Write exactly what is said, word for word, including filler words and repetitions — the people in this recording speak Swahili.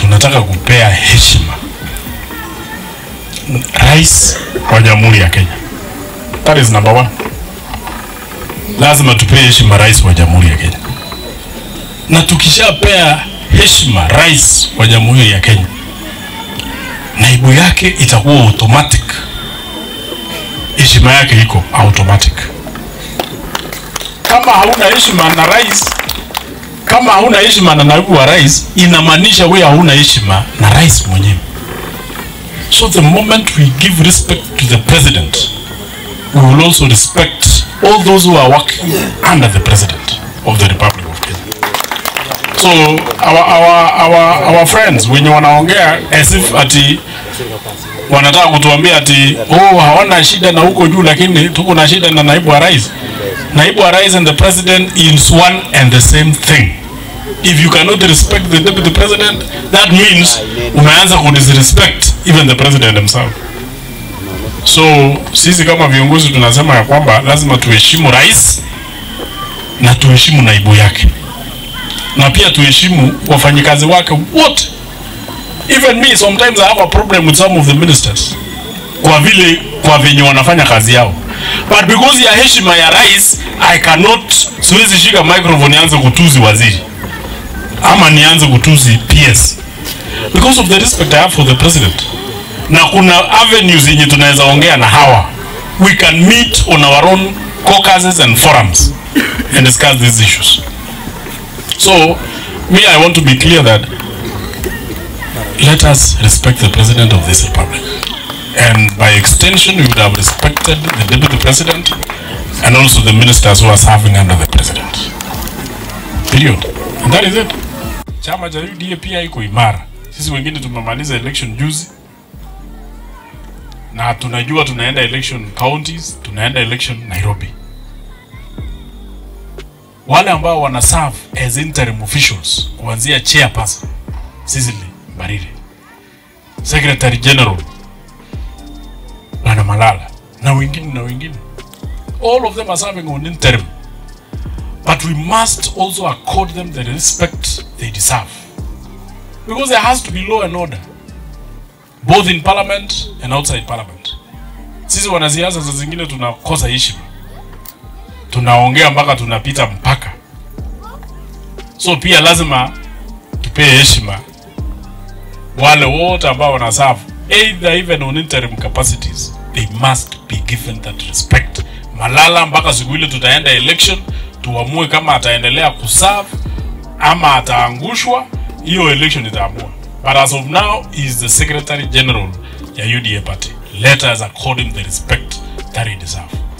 tunataka kupea heshima rais wa Jamhuri ya Kenya. That is number one. Lazima tupee heshima rais wa Jamhuri ya Kenya. Na tukishapea heshima rais wa Jamhuri ya Kenya, naibu yake itakuwa automatic. Heshima yake iko automatic. Kama hauna heshima na rais, kama hauna heshima na naibu wa rais, inamaanisha wewe hauna heshima na rais mwenyewe. So the moment we give respect to the president, we will also respect all those who are working under the president of the Republic of Kenya. So our our our our friends wenye wanaongea as if ati wanataka kutuambia ati oh hawana shida na huko juu, lakini tuko na shida na naibu wa rais. Naibu wa rais and the president is one and the same thing. If you cannot respect the deputy president, that means umeanza ku disrespect even the president himself. So sisi kama viongozi tunasema ya kwamba lazima tuheshimu rais na tuheshimu naibu yake, na pia tuheshimu wafanyikazi wake wote. Even me, sometimes I have a problem with some of the ministers kwa vile kwa venye wanafanya kazi yao, but because ya heshima ya rais I cannot, siwezi shika microphone nianze kutuzi waziri ama nianze kutuzi P S because of the respect I have for the president. Na kuna avenues yenye tunaweza ongea na hawa. We can meet on our own caucuses and forums and discuss these issues. So me, I want to be clear that let us respect the president of this republic, and by extension we would have respected the deputy president and also the ministers who are serving under the president. Period. And that is it. Chama cha U D A pia iko imara. Sisi wengine tumemaliza election juzi, na tunajua tunaenda election counties, tunaenda election Nairobi. Wale ambao wana serve as interim officials kuanzia chairperson Cecily Mbarire, Secretary General Bwana Malala, na wengine na wengine, all of them are serving on interim, but we must also accord them the respect they deserve, because there has to be law and order both in parliament and outside parliament. Sisi wanasiasa za zingine tunakosa heshima, tunaongea mpaka tunapita mpaka. So pia lazima tupee heshima wale wote ambao wanaserve either even on interim capacities. They must be given that respect. Malala mpaka siku ile tutaenda election tuamue kama ataendelea kuserve ama ataangushwa, hiyo election itaamua. But as of now, he is the Secretary General ya U D A party. Let us accord him the respect that he deserves.